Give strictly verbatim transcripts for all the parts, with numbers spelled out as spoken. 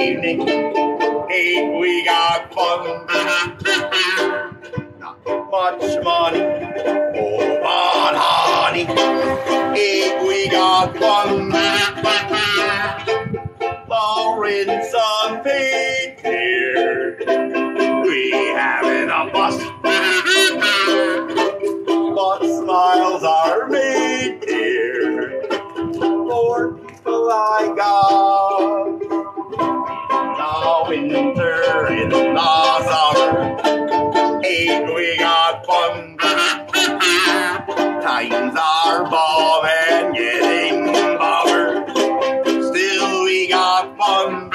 evening. Eight, we got fun. Not much money. Oh, but honey. Eight, we got fun. Lawrence unpaid here. We having a bust. But smiles are made here. For people I got. The winter in the summer. Eight, we got fun. Times are bomb and getting bummer. Still we got fun.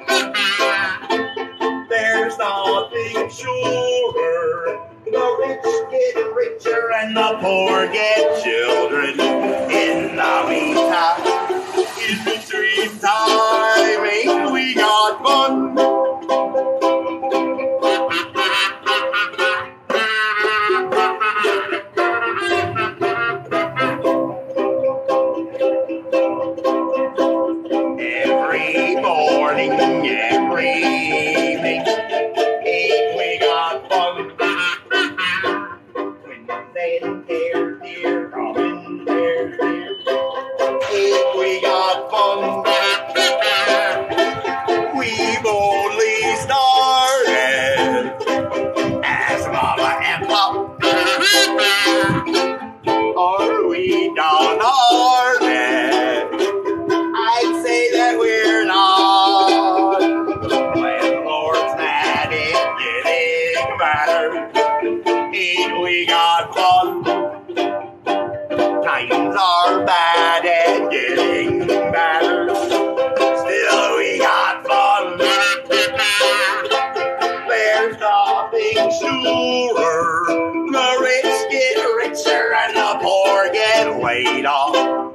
There's nothing surer. The rich get richer and the poor get children. In the meantime, in between time, ain't we got fun? Every morning, every evening, ain't we got fun? Wednesday and Thursday, coming Thursday, ain't we got fun? We've only started as Mama and Pop. Are we done already? I'd say that we're not. Landlord's mad at getting better. Ain't we got fun? Times are bad and getting better. Still we got fun. There's nothing surer. The rich get richer and the poor get laid off.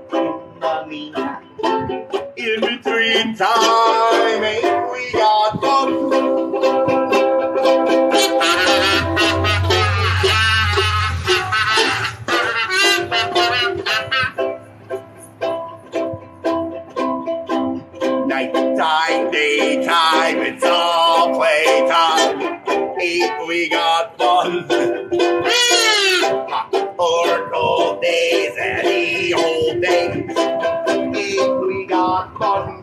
In between time, ain't we got fun? Nighttime, daytime, it's all playtime. Ain't we got fun? Hot or cold days, any old days. Ain't we got fun?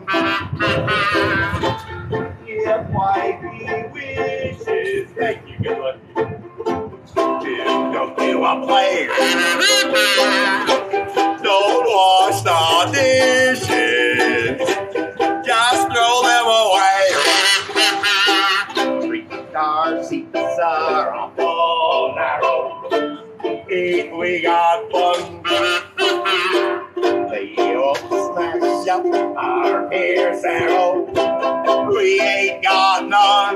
Yeah, wifey wishes. Thank you, good luck. To go to a place. Don't wash the dishes. Just throw them away. Three-car seats are awful narrow. Ain't we got fun? They all smash up our hair, Sarah. We ain't got none.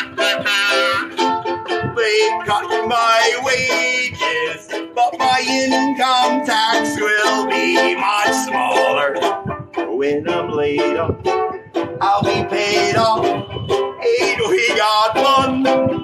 They cut my wages, but my income tax will be much smaller. When I'm laid up, I'll be paid off. Ain't we got fun?